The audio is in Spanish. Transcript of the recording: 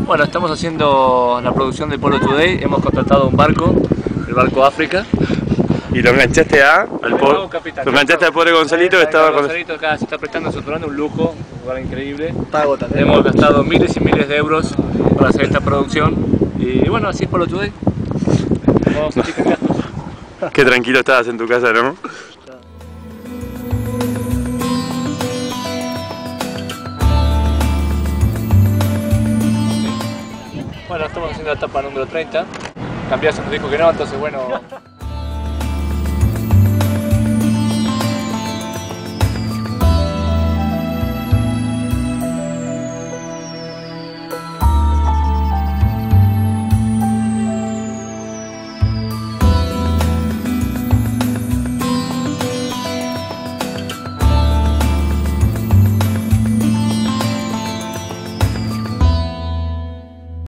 Bueno, estamos haciendo la producción de Polo Today. Hemos contratado un barco, el barco África. Y lo enganchaste al pobre Gonzalito que estaba con... Gonzalito acá se está prestando, es un lujo, un lugar increíble. Pago también. Hemos gastado miles y miles de euros para hacer esta producción. Y bueno, así es Polo Today. Vamos a hacer gastos. Qué tranquilo estabas en tu casa, ¿no? Bueno, estamos haciendo la etapa número 30. Cambiazo nos dijo que no, entonces bueno...